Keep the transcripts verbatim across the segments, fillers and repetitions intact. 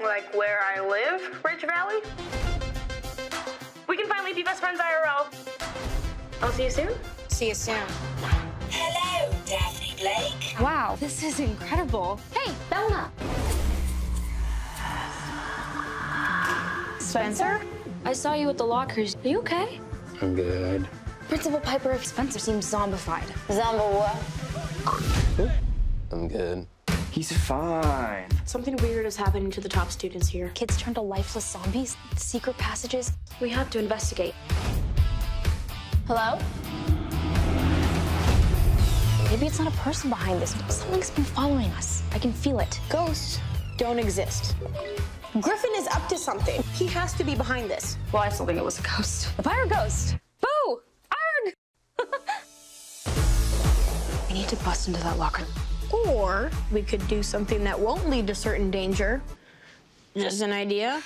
like where I live, Ridge Valley. We can finally be best friends I R L. I'll see you soon. See you soon. Hello, Daphne Blake. Wow, this is incredible. Hey, Bella. Spencer? I saw you at the lockers. Are you okay? I'm good. Principal Piper, Spencer seems zombified. Zombo what? I'm good. He's fine. Something weird is happening to the top students here. Kids turn to lifeless zombies, secret passages. We have to investigate. Hello? Maybe it's not a person behind this. Something's been following us. I can feel it. Ghosts don't exist. Griffin is up to something. He has to be behind this. Well, I still think it was a ghost. The fire ghost. Boo! Arg! We need to bust into that locker. Or we could do something that won't lead to certain danger. Just an idea.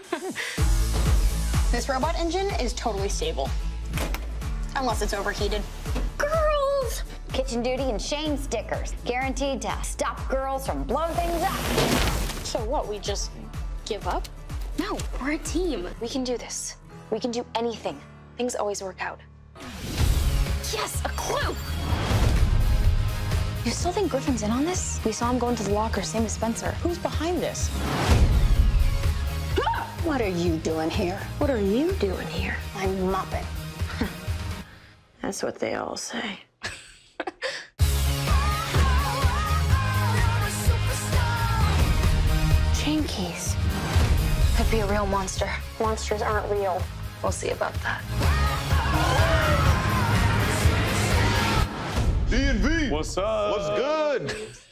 This robot engine is totally stable. Unless it's overheated. Girls! Kitchen duty and Shane stickers. Guaranteed to stop girls from blowing things up. So what, we just give up? No, we're a team. We can do this. We can do anything. Things always work out. Yes, a clue! You still think Griffin's in on this? We saw him go into the locker, same as Spencer. Who's behind this? What are you doing here? What are you doing here? I'm mopping. That's what they all say. Chain keys. Could be a real monster. Monsters aren't real. We'll see about that. D and V. What's up? What's good?